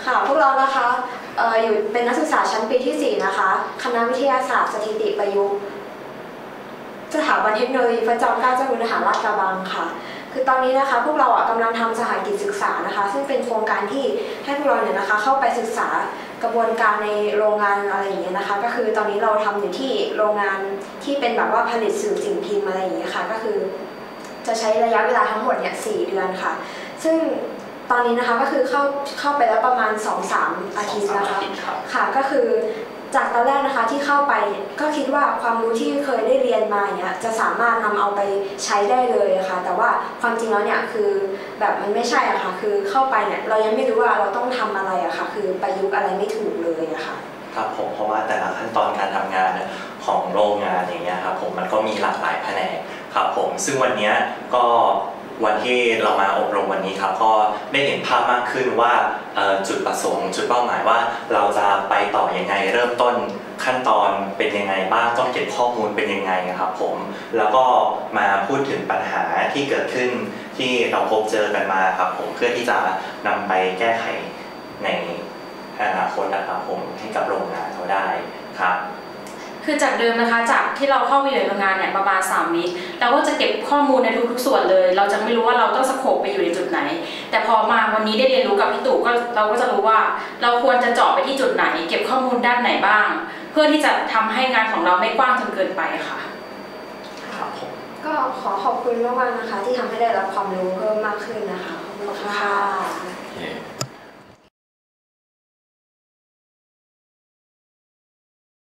ค่ะพวกเรานะคะอยู่เป็นนักศึกษาชั้นปีที่4นะคะคณะวิทยาศาสตร์สถิติประยุกต์สถาบันเทคโนโลยีพระจอมเกล้าเจ้าคุณทหารราชกระบังค่ะคือตอนนี้นะคะพวกเรากำลังทำสหกิจศึกษานะคะซึ่งเป็นโครงการที่ให้พวกเราเนี่ยนะคะเข้าไปศึกษากระบวนการในโรงงานอะไรอย่างเงี้ยนะคะก็คือตอนนี้เราทำอยู่ที่โรงงานที่เป็นแบบว่าผลิตสื่อสิ่งพิมพ์อะไรอย่างเงี้ยค่ะก็คือจะใช้ระยะเวลาทั้งหมดเนี่ย4 เดือนค่ะซึ่งตอนนี้นะคะก็คือเข้าไปแล้วประมาณ 2-3 อาทิตย์นะคะค่ะก็คือจากตอนแรกนะคะที่เข้าไปก็คิดว่าความรู้ที่เคยได้เรียนมาเนี่ยจะสามารถนำเอาไปใช้ได้เลยค่ะแต่ว่าความจริงแล้วเนี่ยคือแบบมันไม่ใช่อะค่ะคือเข้าไปเนี่ยเรายังไม่รู้ว่าเราต้องทำอะไรอะค่ะคือประยุกต์อะไรไม่ถูกเลยอะค่ะครับผมเพราะว่าแต่ละขั้นตอนการทำงานของโรงงานอย่างเงี้ยครับผมมันก็มีหลากหลายแผนกครับผมซึ่งวันนี้ก็วันที่เรามาอบรมวันนี้ครับก็ได้เห็นภาพมากขึ้นว่าจุดประสงค์จุดเป้าหมายว่าเราจะไปต่อยังไงเริ่มต้นขั้นตอนเป็นยังไงบ้างต้องเก็บข้อมูลเป็นยังไงครับผมแล้วก็มาพูดถึงปัญหาที่เกิดขึ้นที่เราพบเจอกันมาครับผมเพื่อที่จะนำไปแก้ไขในอนาคตนะครับผมให้กับโรงงานเขาได้ครับคือจากเดิมนะคะจากที่เราเข้าไปอยู่ในโรงงานเนี่ยประมาณ3 วิเราก็จะเก็บข้อมูลในทุกๆส่วนเลยเราจะไม่รู้ว่าเราต้องสโคปไปอยู่ในจุดไหนแต่พอมาวันนี้ได้เรียนรู้กับพี่ตู่เราก็จะรู้ว่าเราควรจะเจาะไปที่จุดไหนเก็บข้อมูลด้านไหนบ้างเพื่อที่จะทำให้งานของเราไม่กว้างจนเกินไปค่ะก็ขอขอบคุณมากๆนะคะที่ทำให้ได้รับความรู้เพิ่มมากขึ้นนะคะขอบคุณค่ะ